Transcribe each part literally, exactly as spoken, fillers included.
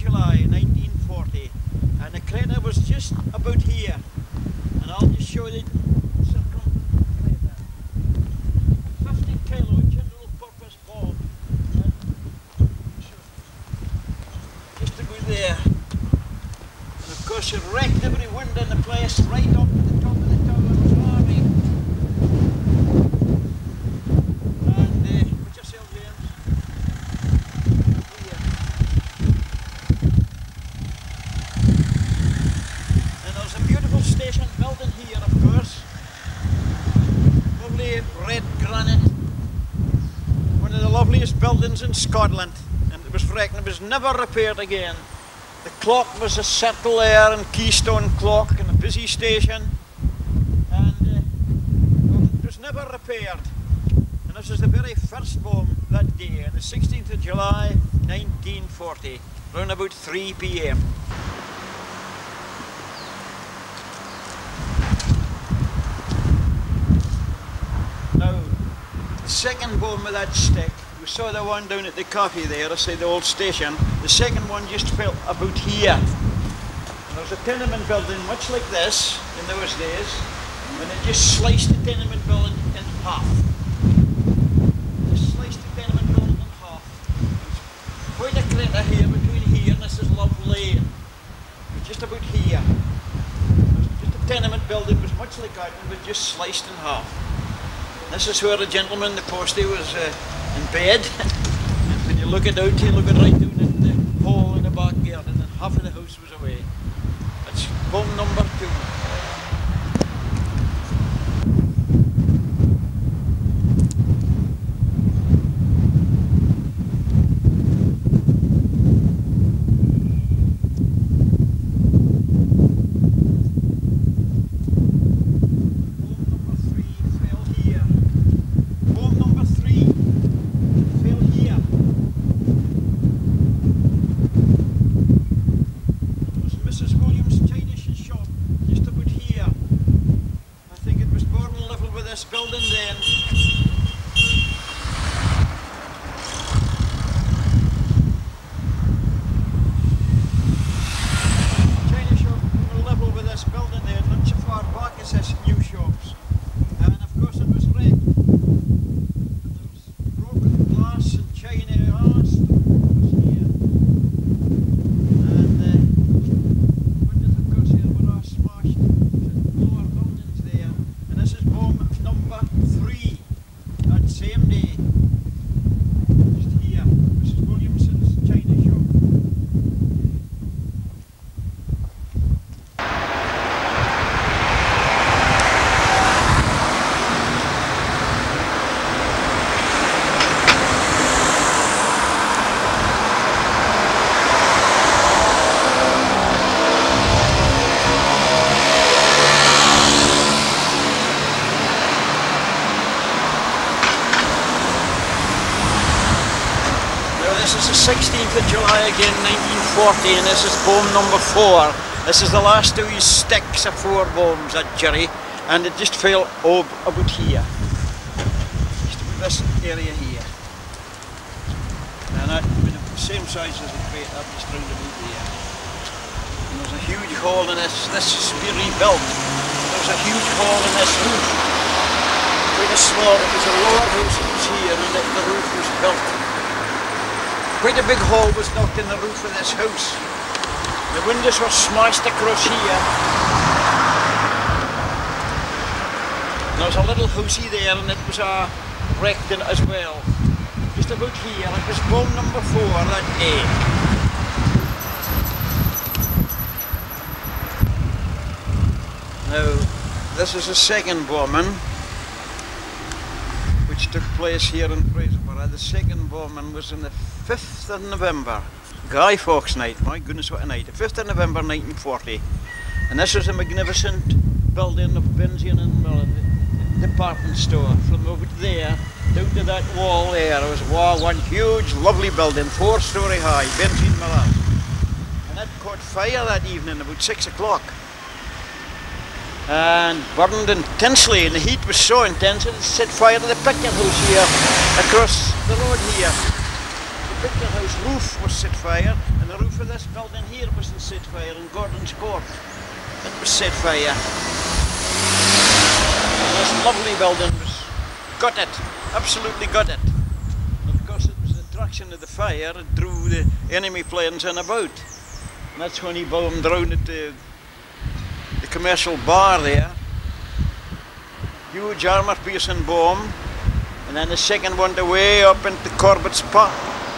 July nineteen forty, and the crater was just about here. And I'll just show you the circumference of the crater. fifty kilo general purpose bomb. Just about there. And of course it wrecked every wind in the place right up to the top of the tower. It was army. And uh, what's yourself, James? Here. And there's a beautiful station built in here, of course. Lovely red granite. One of the loveliest buildings in Scotland. And it was wrecked and it was never repaired again. The clock was a circle there, and Keystone Clock, and a busy station, and uh, well, it was never repaired. And this was the very first bomb that day, on the sixteenth of July nineteen forty, around about three p m Now, the second bomb of that stick, we saw the one down at the coffee there, I say the old station. The second one just fell about here. And there was a tenement building much like this in those days, and it just sliced the tenement building in half. Just sliced the tenement building in half. There's quite a crater here between here and this is Love Lane. It's just about here. Just a tenement building was much like that, and it was just sliced in half. This is where the gentleman, the postie, was uh, in bed. And when you look it out, you look it right down in the hall in the back garden, and half of the house was away. That's bomb number two. Building then. China shop on the level with this building there, not so far back as this new shops. And of course it was wrecked. And there was broken glass and china, ah, stuff was here. And uh, windows of course here were all smashed. Lower buildings there. And this is bomb number three, that same day, just here, Missus Williamson's China shop. This is the sixteenth of July again, nineteen forty, and this is bomb number four. This is the last of these sticks of four bombs at Jerry, and it just fell oh, about here. Just about this area here. And that, you know, the same size as the crate, that just round about there. And there's a huge hole in this, this is to be rebuilt. There's a huge hole in this roof. Quite a small, it was a lower house that was here, and the, the roof was built. Quite a big hole was knocked in the roof of this house. The windows were smashed across here. There was a little housey there, and it was uh, wrecked in as well. Just about here, it was bomb number four that day. Now, this is the second bombing, which took place here in Fraserburgh. The second bombing was on the fifth of November, Guy Fawkes night. My goodness, what a night. The fifth of November nineteen forty. And this was a magnificent building of Benzine and Miller, the department store. From over there down to that wall there, there was wow, one huge lovely building, four story high, Benzine Miller. And that caught fire that evening about six o'clock. And burned intensely, and the heat was so intense that it set fire to the picnic house here across the road here. picture house roof was set fire, and the roof of this building here was set fire in Gordon's Court. It was set fire. And this lovely building was gutted, absolutely gutted. And of course it was the attraction of the fire that drew the enemy planes in about. And that's when he bombed down at the, the commercial bar there. Huge armour-piercing bomb. And then the second one the way up into Corbett's Park.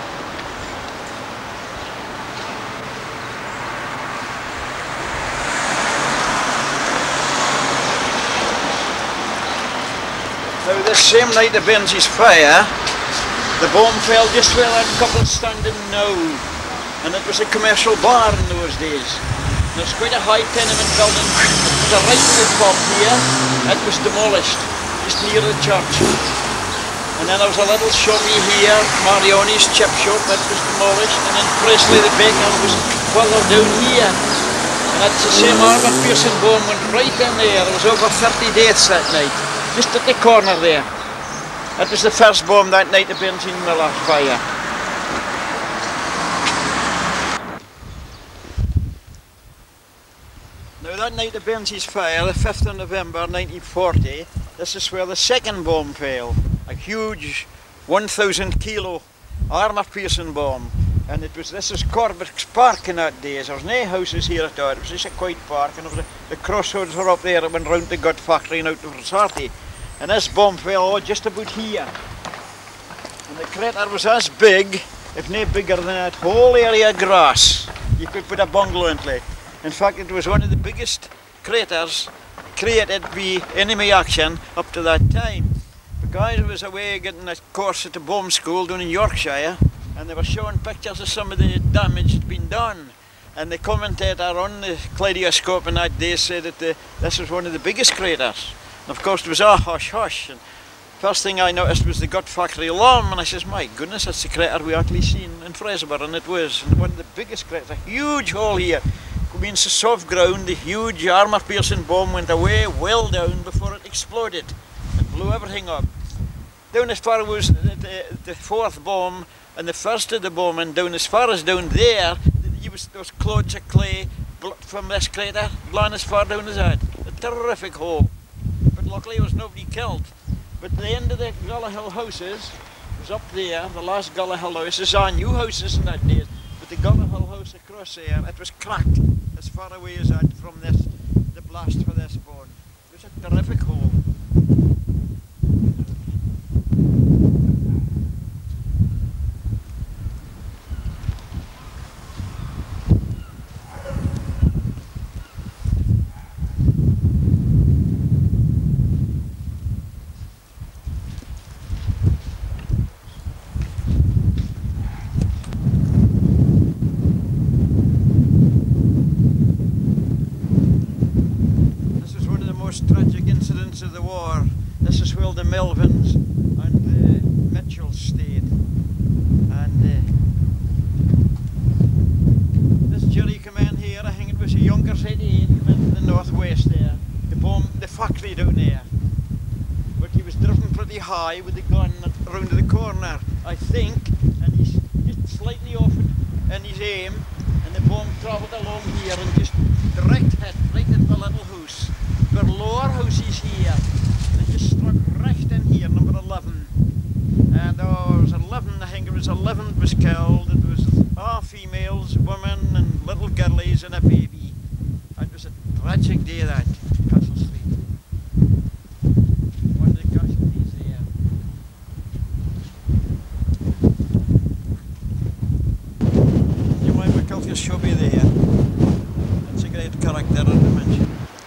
Now this same night of Benzy's fire, the bomb fell just where that couple standing now. And it was a commercial bar in those days. There's quite a high tenement building. It was right to the top here. It was demolished, just near the church. And then there was a little shoppy here, Marioni's chip shop, that was demolished. And then Presley the baker was further down here. And that's the same armour-piercing bomb went right in there. There was over thirty deaths that night, just at the corner there. That was the first bomb that night, the Benzine Miller fire. Now that night of Benzy's fire, the fifth of November nineteen forty, this is where the second bomb fell. A huge one thousand kilo armour-piercing bomb. And it was, this is Corbett's Park in that days. There was no houses here at all. It was just a quiet park, and it was a, the crossroads were up there. It went round the gut factory and out to Rosarty. And this bomb fell oh, just about here. And the crater was as big, if no bigger than that whole area of grass. You could put a bungalow into it. In fact, it was one of the biggest craters created by enemy action up to that time. The guys was away getting a course at the bomb school down in Yorkshire, and they were showing pictures of some of the damage that had been done. And the commentator on the kaleidoscope in that day said that the, this was one of the biggest craters. And of course it was a hush hush. And first thing I noticed was the gut factory alarm, and I says, my goodness, that's the crater we actually seen in Fraserburgh, and it was. And one of the biggest craters, a huge hole here. It means the soft ground, the huge armour-piercing bomb went away well down before it exploded. It blew everything up. Down as far as the, the, the fourth bomb and the first of the bomb, and down as far as down there, you was, there was clods of clay from this crater, blown as far down as that. A terrific hole. But luckily there was nobody killed. But the end of the Gullah Hill houses was up there, the last Gullah Hill house. There's our new houses in that days, but the Gullah Hill house across there, it was cracked as far away as that from this, the blast for this bomb. It was a terrific hole. Tragic incidents of the war. This is where the Melvins and the Mitchells stayed. And uh, this Jerry came in here, I think it was a Yonkers eighty-eight, came in the northwest there. The bomb, the factory down there. But he was driven pretty high with the gun around the corner, I think, and he's just slightly off in his aim, and the bomb travelled along here and just direct hit right at the little house. There were lower houses here, and it just struck right in here, number eleven. And oh, it was eleven, I think it was eleven that was killed. It was all females, women, and little girlies, and a baby. It was a tragic day that, Castle Street. One of the casualties there. You might McCulloch should be there. That's a great character to mention.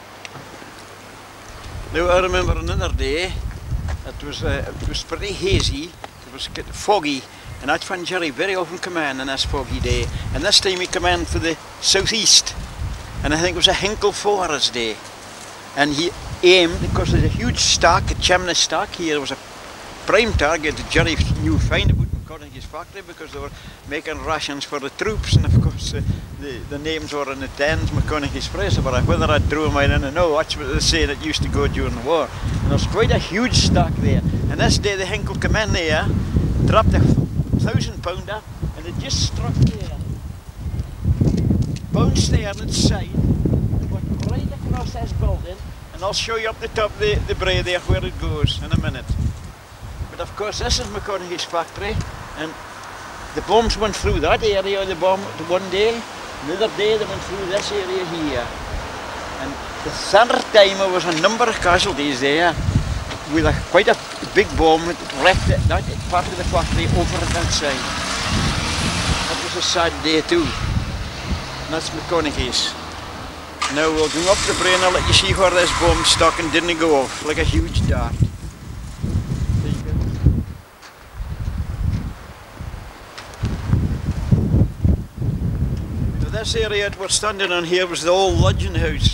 Now I remember another day, it was, uh, it was pretty hazy, it was foggy, and I'd find Jerry very often come in on this foggy day, and this time he came in for the southeast, and I think it was a Hinkle Forest day, and he aimed, because there's a huge stack, a chimney stack here, was a prime target that Jerry knew fine about McConaughey's factory, because they were making rations for the troops, and of course uh, the, the names were in the tens, McConaughey's Fraserburgh. Whether I drew them I don't know, that's what they say that used to go during the war. And there's quite a huge stack there, and this day the Hinkle came in there, dropped a thousand pounder, just struck there. Bounced there on its side, went right across this building, and I'll show you up the top of the, the brae there where it goes in a minute. But of course this is McConaughey's factory, and the bombs went through that area the bomb one day, another day they went through this area here. And the third time there was a number of casualties there, with a, quite a big bomb that wrecked it, that part of the factory over at that side. That was a sad day too. And that's McConaughey's. Now we'll go up the brae and I'll let you see where this bomb stuck and didn't go off, like a huge dart. There you go. Now this area that we're standing on here was the old lodging house.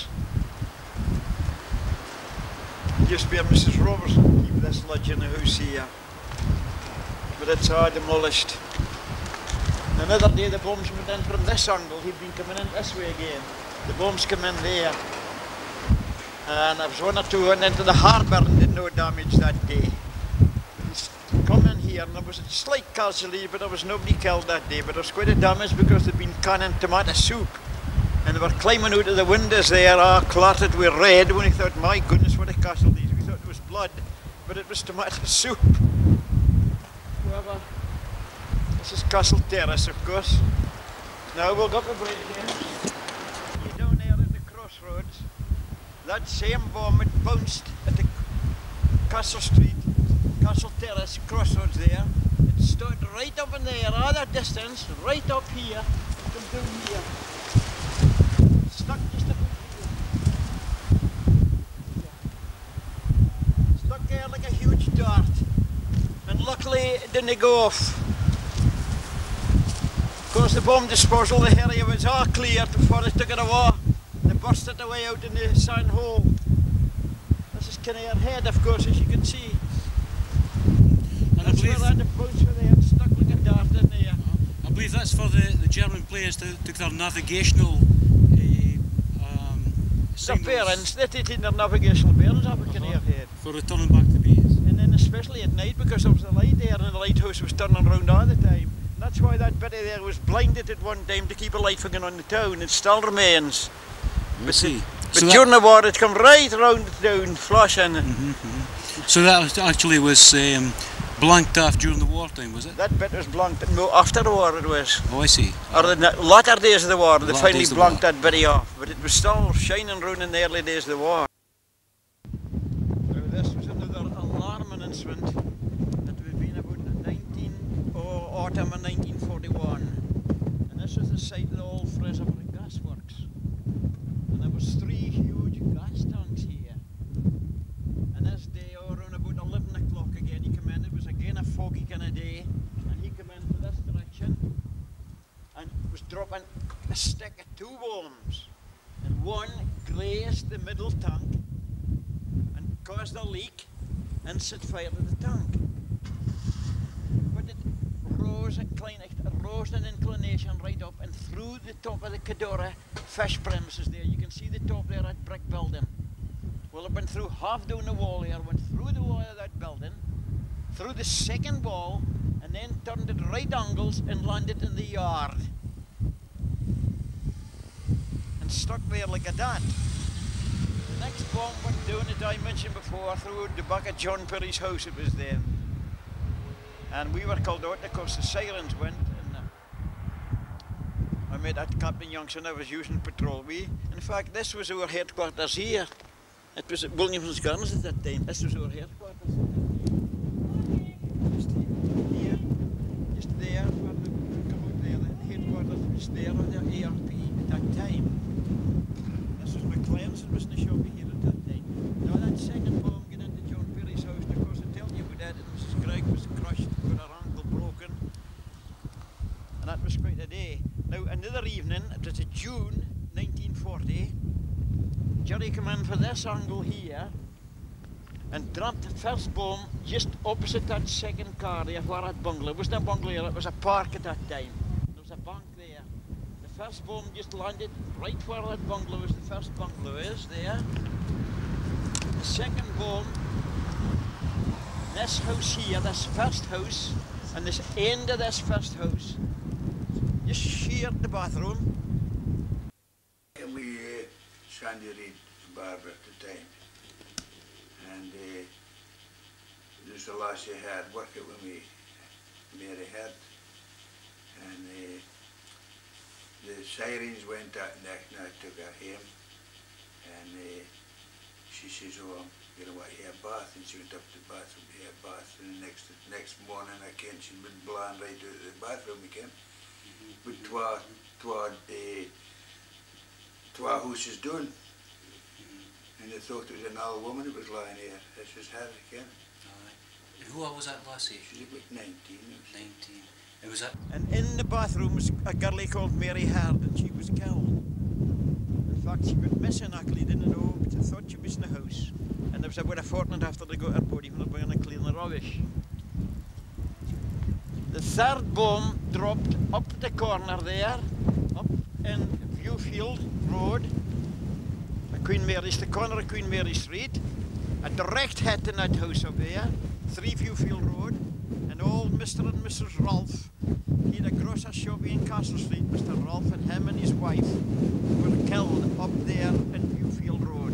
Used to be a Missus Robertson keep this lodging house here, but it's all demolished. Another day the bombs went in from this angle, he'd been coming in this way again. The bombs come in there, and there was one or two went into the harbour and did no damage that day. Come in here and there was a slight casualty, but there was nobody killed that day, but there was quite a damage because they'd been canning tomato soup. And they were climbing out of the windows there, all clotted with red, when we thought, my goodness, what a casualties. We thought it was blood, but it was tomato soup. However, this is Castle Terrace, of course. Now we'll go up a break here. You're down there at the crossroads. That same bomb it bounced at the Castle Street, Castle Terrace crossroads there. It stood right up in there, all that distance, right up here, come down here. Stuck just about here. Stuck there like a huge dart. And luckily it didn't go off. Of course the bomb disposal, the area was all cleared before they took it away. They burst it away out in the sand hole. This is Kinnair Head, of course, as you can see. And that's I believe where the boats were there, stuck like a dart in there. I believe that's for the, the German players to took their navigational their bearings, they did their navigational bearings up at Kinnair Head. For returning back to base. And then especially at night, because there was a light there and the lighthouse was turning around all the time. And that's why that bit there was blinded at one time to keep a light from going on the town. It still remains. But, see. but so during the war it come right around the town, flashing. Mm-hmm, mm-hmm. So that actually was um, blanked off during the wartime, was it? That bit was blanked, no, after the war it was. Oh, I see. Or the latter days of the war, they finally the blanked war. that bit off. But it was still shining around in the early days of the war. Now this was another alarming incident that would been about nineteen, oh, autumn of nineteen forty-one. And this was the site of the old Fraserburgh Gas Works. And there was three huge gas tanks here. And this day, oh, around about eleven o'clock again, he came in. It was again a foggy kind of day, and he came in for this direction and was dropping a stick of two bombs, and one grazed the middle tank and caused a leak and set fire to the tank. But it rose, inclined, it rose an inclination right up and through the top of the Cadora fish premises there. You can see the top there, that brick building. Well, it went through half down the wall here, went through the wall of that building, through the second wall, and then turned at right angles and landed in the yard. And stuck there like a dart. The next bomb went down, as I mentioned before, through the back of John Perry's house it was then. And we were called out because the sirens went, and uh, I met that Captain Youngson, I was using patrol. We, in fact, this was our headquarters here. It was at Williamson's Gardens at that time. This was our headquarters. Just here, just there, where the come out there, the headquarters was there on the A R P at that time. This was McLean's, it wasn't a shop here at that time. Now that second bomb got into John Perry's house, of course I tell you about that, and Missus Gregg was crushed, got her ankle broken. And that was quite a day. Now another evening, it was in June nineteen forty, Jerry came in for this angle here and dropped the first bomb just opposite that second car there where that bungalow. It wasn't a bungalow here, it was a park at that time. There was a bank there. The first bomb just landed right where that bungalow is, the first bungalow is there. The second bomb, this house here, this first house, and this end of this first house, just shared the bathroom. And we uh, Sandy Reid Barbara at the time, and uh, there's a lassie had working with me, Mary Heard, and uh, the sirens went that night and I took her home, and uh, she says, oh, I'm going to want to have a bath, and she went up to the bathroom to have a bath, and the next next morning I came, she'd been blown right out of the bathroom again, but twa, twa, uh, twa houses done, and I thought it was an old woman that was lying here. This was her again. Aye. And who was that lassie? She was about nineteen. nineteen. And was that? And in the bathroom was a girlie called Mary Heard, and she was killed. In fact, she went missing, actually, didn't know, but I thought she was in the house. And there was about a fortnight after they got her body when they were going to clean the rubbish. The third bomb dropped up the corner there, up in Viewfield Road, Queen Mary's, the corner of Queen Mary Street, a direct hit in that house up there, three Viewfield Road, and old Mister and Missus Rolfe. He had a grocer's shop in Castle Street, Mister Rolfe, and him and his wife were killed up there in Viewfield Road.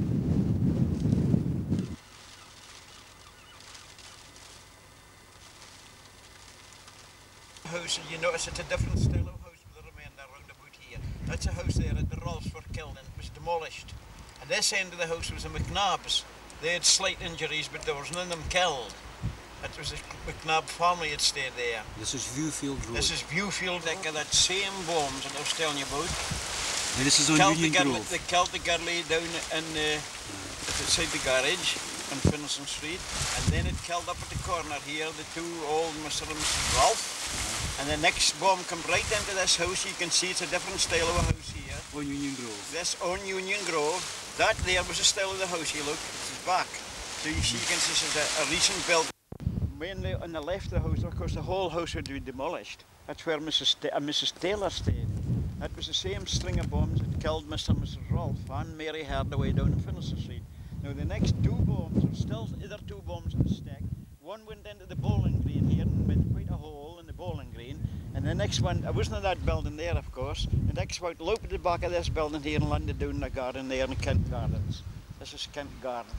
House, and you notice it's a different style of house with the remainder round about here. That's a house there that the Rolfes were killed in, it was demolished. And this end of the house was the McNabs. They had slight injuries, but there was none of them killed. It was the McNab family had stayed there. This is Viewfield Road. This is Viewfield, like that same bombs that I was telling you about. And this is on Killed Union the girl, Grove. they killed the girlie down in uh, outside the garage on Finlayson Street, and then it killed up at the corner here the two old Mister and Missus Rolfe. And the next bomb come right into this house. You can see it's a different style of a house here. On Union Grove. This on Union Grove. That there was the style of the house. You look, it's back. So you see, you can see this is a, a recent build. Mainly on the left of the house, of course, the whole house would be demolished. That's where Missus Ta uh, Missus Taylor stayed. That was the same string of bombs that killed Mister and Missus Rolfe and Mary Heard away down in Finlayson Street. Now the next two bombs, there's still other two bombs in the stack. One went into the bowling green here and made quite a hole in the bowling green. And the next one, I wasn't in that building there, of course. The next one looped at the back of this building here and landed down in the garden there in Kent Gardens. This is Kent Gardens.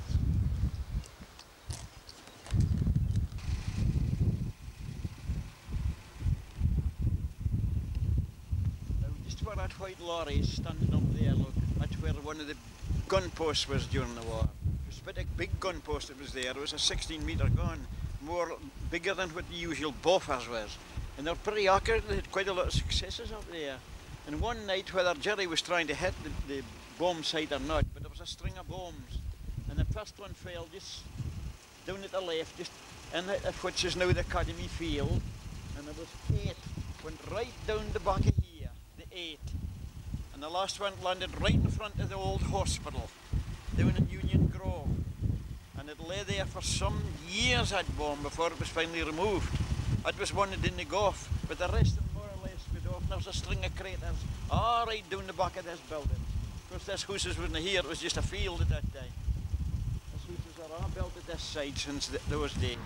Now just where that white lorry is standing up there, look, that's where one of the gun posts was during the war. But a big gun post that was there. It was a sixteen metre gun, more bigger than what the usual buffers was. And they're pretty accurate. They had quite a lot of successes up there. And one night, whether Jerry was trying to hit the, the bomb site or not, but there was a string of bombs. And the first one fell just down at the left, just in the, which is now the Academy Field. And there was eight, went right down the back of here, the eight. And the last one landed right in front of the old hospital, down in Union Grove. And it lay there for some years, that bomb, before it was finally removed. That was one that didn't go off, but the rest of them more or less went off. And there was a string of craters all right down the back of this building. Of course, this houses wasn't here, it was just a field at that time. These houses are all built at this side since th those days.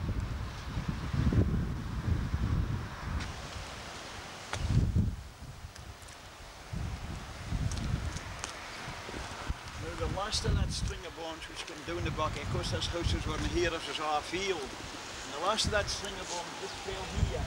The last of that string of bombs which came down the back, of course this houses weren't here, this was our field. And the last of that string of bombs just fell here.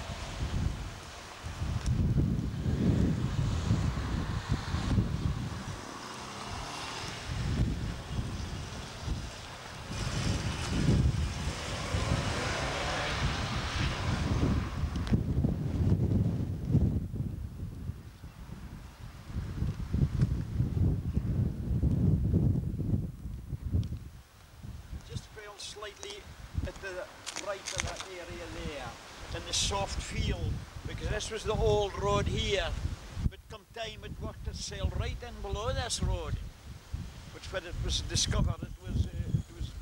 Slightly at the right of that area there, in the soft field, because this was the old road here, but come time it worked itself right in below this road, which when it was discovered, it was, uh, it was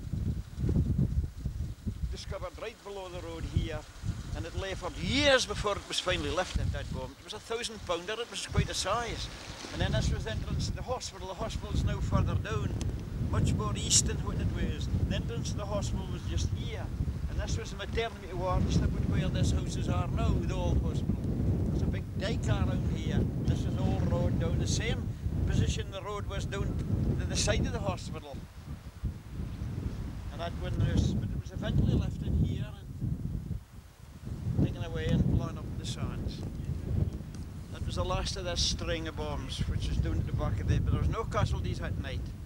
discovered right below the road here, and it lay for years before it was finally lifted, that bomb. It was a thousand pounder, it was quite a size. And then this was the entrance to the hospital. The hospital is now further down, much more east than what it was. The entrance to the hospital was just here, and this was the maternity ward, just about where these houses are now, the old hospital. There's a big dike around here. This is all road down the same position the road was down to the side of the hospital. And that when there was, but it was eventually lifted here and taken away and blown up in the sands. That was the last of this string of bombs, which was down at the back of the, but there was no casualties at night.